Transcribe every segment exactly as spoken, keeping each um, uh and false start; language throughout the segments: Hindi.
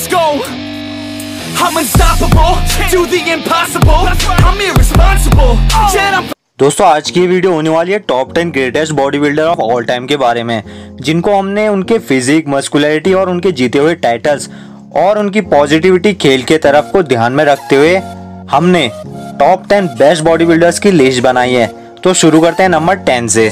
let's go. I'm unstoppable, do the impossible. I'm irresponsible. Yeah, I'm दोस्तों आज की वीडियो होने वाली है top ten greatest bodybuilder of all time के बारे में, जिनको हमने उनके फिजिक, मस्कुलरिटी और उनके जीते हुए टाइटल्स और उनकी पॉजिटिविटी खेल के तरफ को ध्यान में रखते हुए हमने top ten best bodybuilders की लिस्ट बनाई है। तो शुरू करते हैं नंबर टेन से।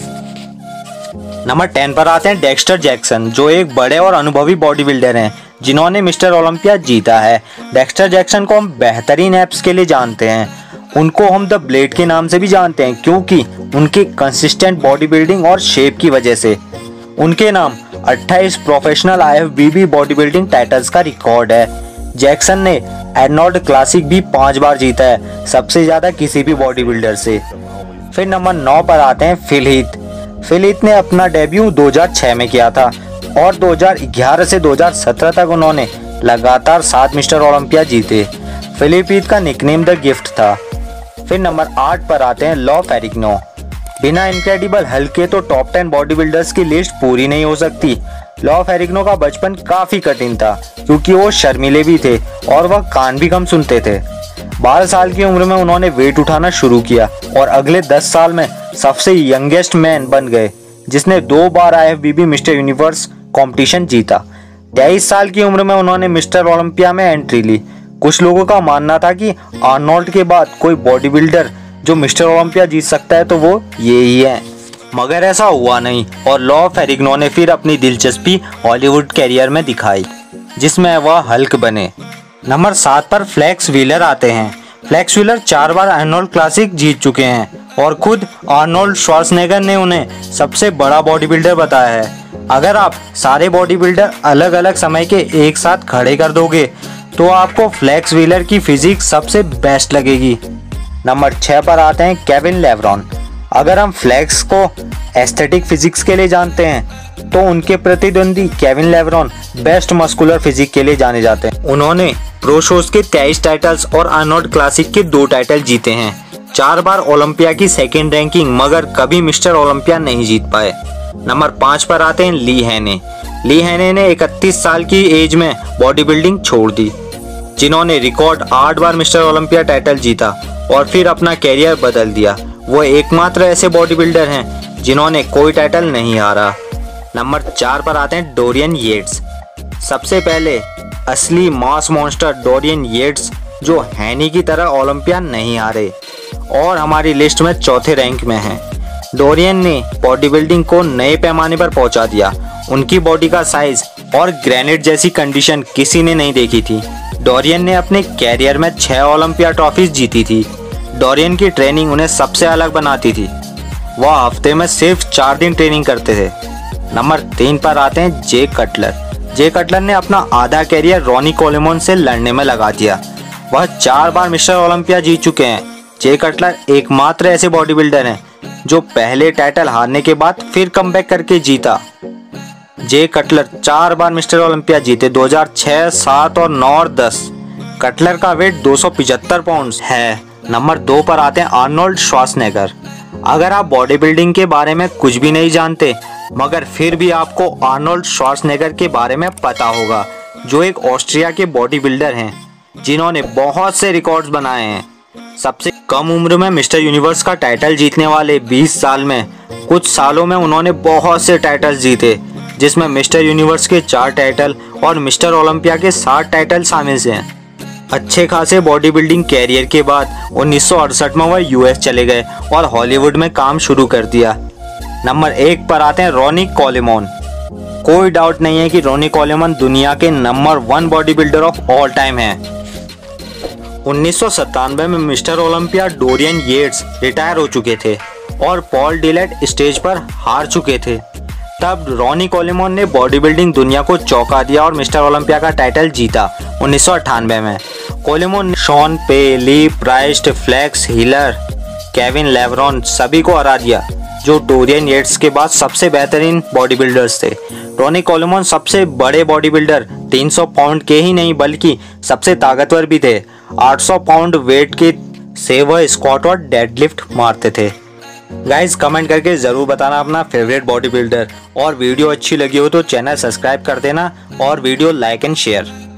नंबर टेन पर आते हैं डेक्स्टर जैक्सन, जो एक बड़े और अनुभवी बॉडी बिल्डर हैं जिन्होंने मिस्टर ओलंपिया जीता है। डेक्स्टर जैक्सन को हम बेहतरीन एब्स के लिए जानते हैं। उनको हम द ब्लेड के नाम से भी जानते हैं क्योंकि उनकी कंसिस्टेंट बॉडी बिल्डिंग और शेप की वजह से उनके नाम अट्ठाईस professional I F B B bodybuilding titles का रिकॉर्ड है। जैक्सन ने आर्नोल्ड क्लासिक भी पांच बार जीता है, सबसे ज्यादा किसी भी बॉडी बिल्डर से। फिर नंबर नौ पर आते हैं फिल हीथ। फिल हीथ ने अपना डेब्यू दो हज़ार छह में किया था और दो हज़ार ग्यारह से दो हज़ार सत्रह तक उन्होंने लगातार सात मिस्टर ओलंपिया जीते। फिलिप हीथ का निकनेम द गिफ्ट था। फिर नंबर आठ पर आते हैं लॉ फेरिग्नो। बिना इनक्रेडिबल हल्क के तो टॉप टेन बॉडी बिल्डर्स की लिस्ट पूरी नहीं हो सकती। लॉ फेरिग्नो का बचपन काफी कठिन था क्योंकि वो शर्मीले भी थे और वह कान भी कम सुनते थे। बारह साल की उम्र में उन्होंने वेट उठाना शुरू किया और अगले दस साल में सबसे यंगेस्ट मैन बन गए, जिसने दो बार I F B B Mister Universe competition जीता। तेईस साल की उम्र में उन्होंने मिस्टर ओलंपिया में एंट्री ली। कुछ लोगों का मानना था कि आर्नोल्ड के बाद कोई बॉडी बिल्डर जो मिस्टर ओलंपिया जीत सकता है तो वो ये ही है, मगर ऐसा हुआ नहीं और लॉ फेरिग्नो ने फिर अपनी दिलचस्पी हॉलीवुड कैरियर में दिखाई, जिसमें वह हल्क बने। नंबर सात पर फ्लेक्स व्हीलर आते हैं। फ्लेक्स व्हीलर चार बार आर्नोल्ड क्लासिक जीत चुके हैं और खुद आर्नोल्ड श्वार्ज़नेगर ने उन्हें सबसे बड़ा बॉडी बिल्डर बताया है। अगर आप सारे बॉडी बिल्डर अलग अलग समय के एक साथ खड़े कर दोगे तो आपको फ्लेक्स व्हीलर की फिजिक सबसे बेस्ट लगेगी। नंबर छह पर आते हैं केविन लेब्रॉन। अगर हम फ्लेक्स को एस्थेटिक फिजिक्स के लिए जानते हैं तो उनके प्रतिद्वंदी Kevin Levrone best muscular physique के लिए जाने जाते हैं। उन्होंने प्रो शोज के तेईस टाइटल्स और आर्नोल्ड क्लासिक के दो टाइटल जीते हैं। चार बार ओलंपिया की सेकेंड रैंकिंग, मगर कभी मिस्टर ओलंपिया नहीं जीत पाए। नंबर पाँच पर आते हैं ली हैने। ली हैने ने इकतीस साल की एज में बॉडी बिल्डिंग छोड़ दी, जिन्होंने रिकॉर्ड आठ बार मिस्टर ओलंपिया टाइटल जीता और फिर अपना कैरियर बदल दिया। वो एकमात्र ऐसे बॉडी बिल्डर हैं जिन्होंने कोई टाइटल नहीं हारा। नंबर चार पर आते हैं डोरियन येट्स। सबसे पहले असली मास मॉन्स्टर डोरियन येट्स, जो हैनी की तरह ओलंपिया नहीं हारे और हमारी लिस्ट में चौथे रैंक में हैं। डोरियन ने बॉडी बिल्डिंग को नए पैमाने पर पहुंचा दिया। उनकी बॉडी का साइज और ग्रेनाइट जैसी कंडीशन किसी ने नहीं देखी थी। डोरियन ने अपने कैरियर में छह ओलंपिया ट्रॉफीज जीती थी। डोरियन की ट्रेनिंग उन्हें सबसे अलग बनाती थी। वह हफ्ते में सिर्फ चार दिन ट्रेनिंग करते थे। नंबर तीन पर आते हैं जे कटलर। जे कटलर ने अपना आधा कैरियर रॉनी कोलेमन से लड़ने में लगा दिया। वह चार बार मिस्टर ओलंपिया जीत चुके हैं। जे कटलर एकमात्र ऐसे बॉडी बिल्डर हैं जो पहले टाइटल हारने के बाद फिर कमबैक करके जीता। जे कटलर चार बार मिस्टर ओलंपिया जीते, दो हज़ार छह, सात और नौ और दस। कटलर का वेट दो सौ पचहत्तर पाउंड है। नंबर दो पर आते हैं आर्नोल्ड श्वार्ज़नेगर। अगर आप बॉडी बिल्डिंग के बारे में कुछ भी नहीं जानते, मगर फिर भी आपको आर्नोल्ड श्वार्ज़नेगर के बारे में पता होगा, जो एक ऑस्ट्रिया के बॉडी बिल्डर हैं जिन्होंने बहुत से रिकॉर्ड्स बनाए हैं। सबसे कम उम्र में मिस्टर यूनिवर्स का टाइटल जीतने वाले बीस साल में कुछ सालों में उन्होंने बहुत से टाइटल्स जीते, जिसमें मिस्टर यूनिवर्स के चार टाइटल और मिस्टर ओलंपिया के सात टाइटल शामिल हैं। अच्छे खासे बॉडी बिल्डिंग कैरियर के बाद उन्नीस सौ अड़सठ में वह यूएस चले गए और हॉलीवुड में काम शुरू कर दिया। नंबर एक पर आते हैं रॉनी कोलेमन। कोई डाउट नहीं है कि रॉनी कोलेमन दुनिया के number one bodybuilder of all time है। उन्नीस सौ सत्तानवे में Mister Olympia Dorian Yates retire हो चुके थे और पॉल डिलेट स्टेज पर हार चुके थे। तब रॉनी कोलेमन ने बॉडी बिल्डिंग दुनिया को चौंका दिया और मिस्टर ओलंपिया का टाइटल जीता उन्नीस सौ अट्ठानवे में। कोलेमन ने शॉन पे, Lee Priest, Flex Wheeler, Kevin Levrone सभी को हरा दिया, जो डोरियन येट्स के बाद सबसे बेहतरीन बॉडी बिल्डर्स थे। रॉनी कोलेमन सबसे बड़े बॉडी बिल्डर तीन सौ पाउंड के ही नहीं बल्कि सबसे ताकतवर भी थे। आठ सौ पाउंड वेट के से वह स्क्वाट और डेडलिफ्ट मारते थे। गाइज कमेंट करके ज़रूर बताना अपना फेवरेट बॉडी बिल्डर, और वीडियो अच्छी लगी हो तो चैनल सब्सक्राइब कर देना और वीडियो लाइक एंड शेयर।